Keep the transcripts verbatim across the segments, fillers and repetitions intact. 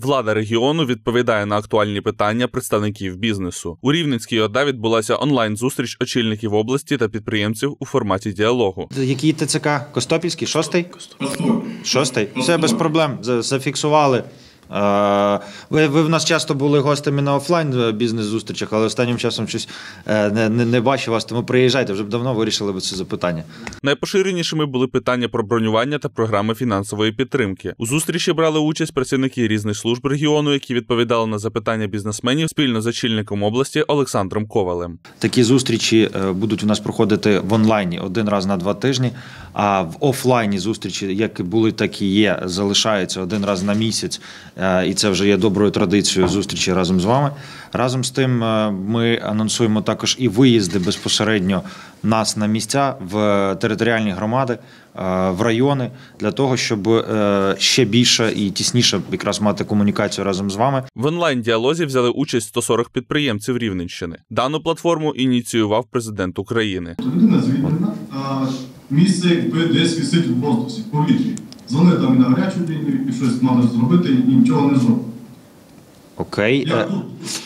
Влада регіону відповідає на актуальні питання представників бізнесу. У Рівненській ОДА відбулася онлайн-зустріч очільників області та підприємців у форматі діалогу. Який ТЦК? Костопільський? Шостий? Шостий. Все без проблем. Зафіксували. Ви, ви в нас часто були гостями на офлайн бізнес-зустрічах, але останнім часом щось не, не, не бачу вас, тому приїжджайте, вже б давно вирішили б це запитання. Найпоширенішими були питання про бронювання та програми фінансової підтримки. У зустрічі брали участь працівники різних служб регіону, які відповідали на запитання бізнесменів спільно з очільником області Олександром Ковалем. Такі зустрічі будуть у нас проходити в онлайні один раз на два тижні, а в офлайні зустрічі, як були, так і є, залишаються один раз на місяць. І це вже є доброю традицією зустрічі разом з вами. Разом з тим ми анонсуємо також і виїзди безпосередньо нас на місця в територіальні громади, в райони, для того, щоб ще більше і тісніше якраз мати комунікацію разом з вами. В онлайн-діалозі взяли участь сто сорок підприємців Рівненщини. Дану платформу ініціював президент України. Людина звільнена, а місце десь висить в воздусі, в повітрі. Дзвони там і на гарячу лінію, і щось треба зробити, і нічого не зробить. Окей. Я тут.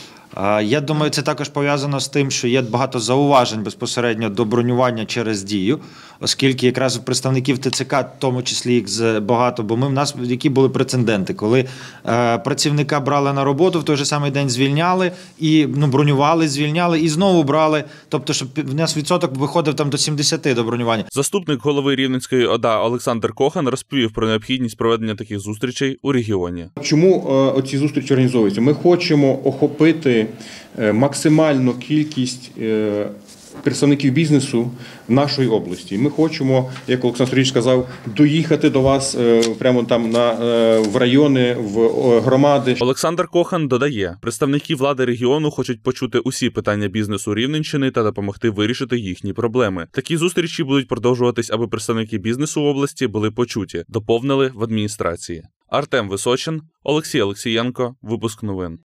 Я думаю, це також пов'язано з тим, що є багато зауважень безпосередньо до бронювання через Дію, оскільки якраз у представників ТЦК, в тому числі їх багато, бо ми в нас, які були прецеденти, коли е, працівника брали на роботу, в той же самий день звільняли, і ну, бронювали, звільняли, і знову брали, тобто, щоб в нас відсоток виходив там до сімдесяти до бронювання. Заступник голови Рівненської ОДА Олександр Кохан розповів про необхідність проведення таких зустрічей у регіоні. Чому е, оці зустрічі організовуються? Ми хочемо охопити максимальну кількість представників бізнесу нашої області. Ми хочемо, як Олександр Сергійович сказав, доїхати до вас прямо там на, в райони, в громади. Олександр Кохан додає, представники влади регіону хочуть почути усі питання бізнесу Рівненщини та допомогти вирішити їхні проблеми. Такі зустрічі будуть продовжуватись, аби представники бізнесу області були почуті, доповнили в адміністрації. Артем Височин, Олексій Олексієнко, випуск новин.